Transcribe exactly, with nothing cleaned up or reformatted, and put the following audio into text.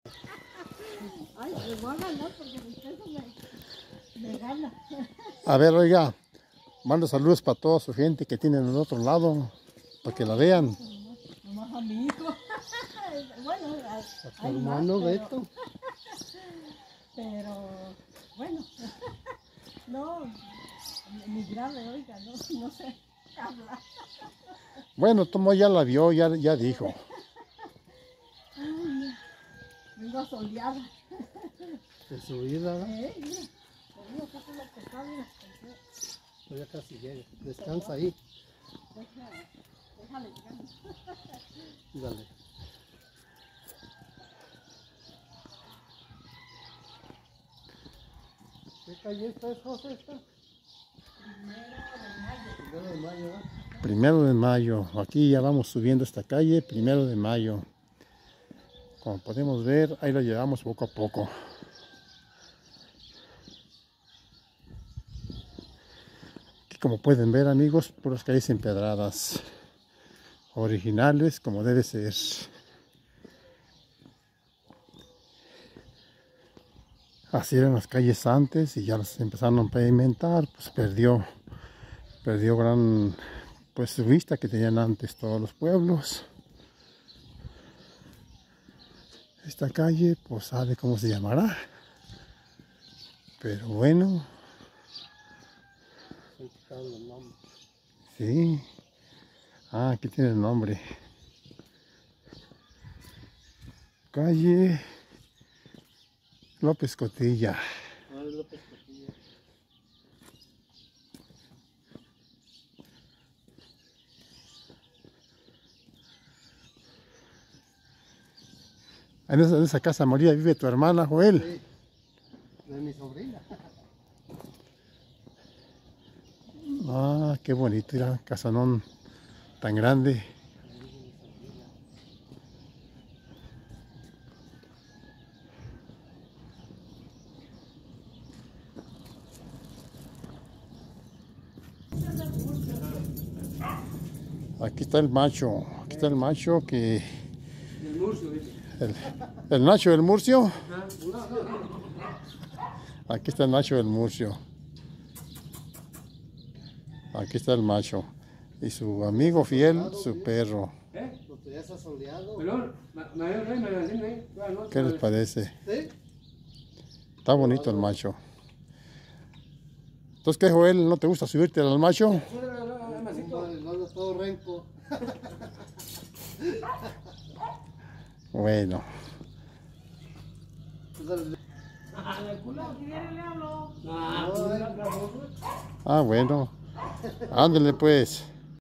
Ay, me voy a ganar porque mi peso me, me gana. A ver, oiga, mando saludos para toda su gente que tienen del otro lado, para que la vean. Nomás a mi hijo. Bueno, A tu hay hermano más, Beto. pero, pero bueno, no, ni grave, oiga, no, no sé hablar. Bueno, Tomo ya la vio, ya, ya dijo. Ay, vengo soleada. De su vida, ¿verdad? Eh, mira, te digo que es lo que está, mira. Ya casi llega. Descansa ahí. Déjale, déjale llegar. Dale. ¿Qué calle esta es, José? Esta? Primero de mayo. ¿eh? Primero de mayo. Aquí ya vamos subiendo esta calle, primero de mayo. Como podemos ver, ahí lo llevamos poco a poco. Aquí, como pueden ver, amigos, puras calles empedradas. Originales, como debe ser. Así eran las calles antes y ya las empezaron a pavimentar, pues perdió, perdió gran, pues su vista que tenían antes todos los pueblos. Esta calle, pues sabe cómo se llamará, pero bueno. Sí, ah, aquí tiene el nombre. Calle López Cotilla. Ah, López Cotilla. En esa, en esa casa María vive tu hermana, Joel. Sí, de mi sobrina. Ah, qué bonito, mira, casonón tan grande. Aquí está el macho, aquí está el macho que... El Murcio, dice. El, el Nacho del Murcio. Aquí está el Nacho del Murcio. Aquí está el macho. Y su amigo fiel, su perro. ¿Eh? Porque ya está soleado. Perdón, mayor rey, me lo hacen ahí. ¿Qué les parece? ¿Sí? Está bonito el macho. Entonces, ¿qué, Joel? ¿No te gusta subirte al macho? No, no, todo renco. Bueno. Ah, bueno. Ándale pues.